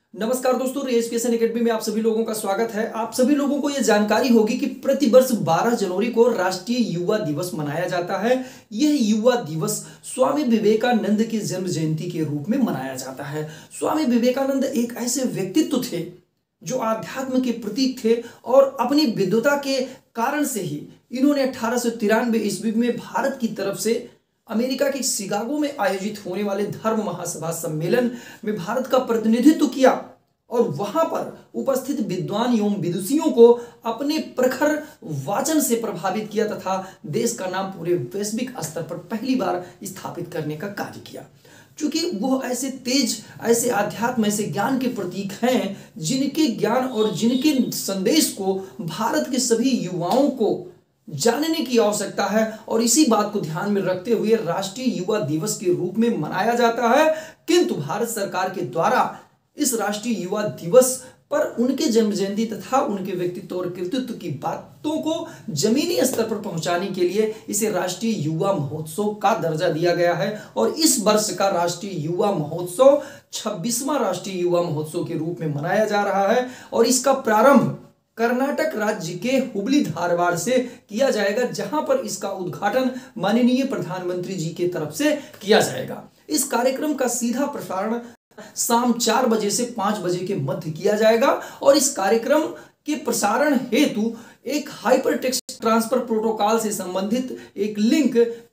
नमस्कार दोस्तों, education academy में आप सभी लोगों का स्वागत है। आप सभी लोगों को यह जानकारी होगी कि प्रतिवर्ष 12 जनवरी को राष्ट्रीय युवा दिवस मनाया जाता है। यह युवा दिवस स्वामी विवेकानंद की जन्म जयंती के रूप में मनाया जाता है। स्वामी विवेकानंद एक ऐसे व्यक्तित्व थे जो आध्यात्म के प्रतीक थे और अपनी विद्वता के कारण से ही इन्होंने 1893 ईस्वी में भारत की तरफ से अमेरिका के शिकागो में आयोजित होने वाले धर्म महासभा सम्मेलन में भारत का प्रतिनिधित्व किया और वहां पर उपस्थित विद्वान एवं विदुषियों को अपने प्रखर वाचन से प्रभावित किया तथा देश का नाम पूरे वैश्विक स्तर पर पहली बार स्थापित करने का कार्य किया। क्योंकि वो ऐसे तेज, ऐसे आध्यात्म, ऐसे ज्ञान के प्रतीक हैं जिनके ज्ञान और जिनके संदेश को भारत के सभी युवाओं को जानने की आवश्यकता है और इसी बात को ध्यान में रखते हुए राष्ट्रीय युवा दिवस के रूप में मनाया जाता है। किंतु भारत सरकार के द्वारा इस राष्ट्रीय युवा दिवस पर उनके जन्म जयंती तथा उनके व्यक्तित्व और कृतित्व की बातों को जमीनी स्तर पर पहुंचाने के लिए इसे राष्ट्रीय युवा महोत्सव का दर्जा दिया गया है और इस वर्ष का राष्ट्रीय युवा महोत्सव 26वां राष्ट्रीय युवा महोत्सव के रूप में मनाया जा रहा है और इसका प्रारंभ कर्नाटक राज्य के हुबली धारवाड़ से किया जाएगा, जहां पर इसका उद्घाटन माननीय प्रधानमंत्री जी की तरफ से किया जाएगा। इस कार्यक्रम का सीधा प्रसारण शाम 4 बजे से 5 बजे के मध्य किया जाएगा और इस कार्यक्रम के प्रसारण हेतु एक हाइपरटेक्स्ट ट्रांसफर प्रोटोकॉल से संबंधित एक लिंक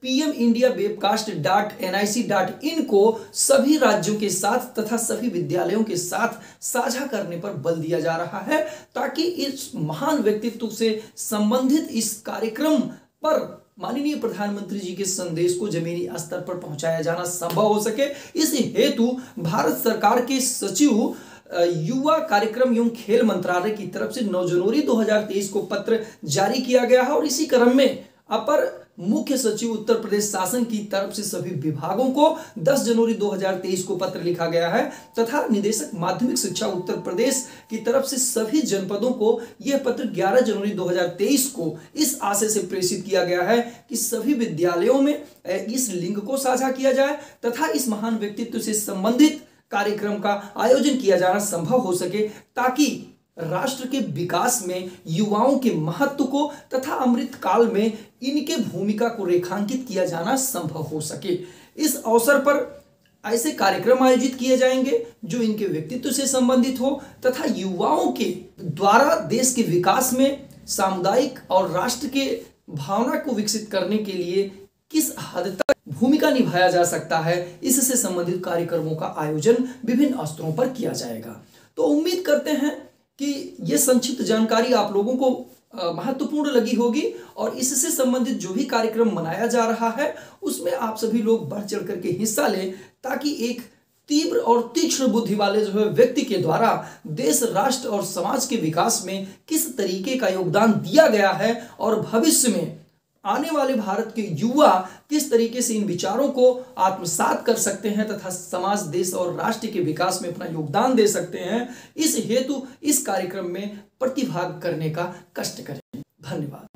pmindiawebcast.nic.in को सभी राज्यों के साथ तथा सभी विद्यालयों के साथ साझा करने पर बल दिया जा रहा है ताकि इस महान व्यक्तित्व से संबंधित इस कार्यक्रम पर माननीय प्रधानमंत्री जी के संदेश को जमीनी स्तर पर पहुंचाया जाना संभव हो सके। इस हेतु भारत सरकार के सचिव युवा कार्यक्रम एवं खेल मंत्रालय की तरफ से 9 जनवरी 2023 को पत्र जारी किया गया है और इसी क्रम में अपर मुख्य सचिव उत्तर प्रदेश शासन की तरफ से सभी विभागों को 10 जनवरी 2023 को पत्र लिखा गया है तथा निदेशक माध्यमिक शिक्षा उत्तर प्रदेश की तरफ से सभी जनपदों को यह पत्र 11 जनवरी 2023 को इस आशय से प्रेषित किया गया है कि सभी विद्यालयों में इस लिंक को साझा किया जाए तथा इस महान व्यक्तित्व से संबंधित कार्यक्रम का आयोजन किया जाना संभव हो सके ताकि राष्ट्र के विकास में युवाओं के महत्व को तथा अमृत काल में इनके भूमिका को रेखांकित किया जाना संभव हो सके। इस अवसर पर ऐसे कार्यक्रम आयोजित किए जाएंगे जो इनके व्यक्तित्व से संबंधित हो तथा युवाओं के द्वारा देश के विकास में सामुदायिक और राष्ट्र के भावना को विकसित करने के लिए किस हद तक भूमिका निभाया जा सकता है, इससे संबंधित कार्यक्रमों का आयोजन विभिन्न स्तरों पर किया जाएगा। तो उम्मीद करते हैं कि यह संक्षिप्त जानकारी आप लोगों को महत्वपूर्ण लगी होगी और इससे संबंधित जो भी कार्यक्रम मनाया जा रहा है उसमें आप सभी लोग बढ़ चढ़ करके हिस्सा लें ताकि एक तीव्र और तीक्ष्ण बुद्धि वाले जो है व्यक्ति के द्वारा देश, राष्ट्र और समाज के विकास में किस तरीके का योगदान दिया गया है और भविष्य में आने वाले भारत के युवा किस तरीके से इन विचारों को आत्मसात कर सकते हैं तथा समाज, देश और राष्ट्र के विकास में अपना योगदान दे सकते हैं, इस हेतु इस कार्यक्रम में प्रतिभाग करने का कष्ट करें। धन्यवाद।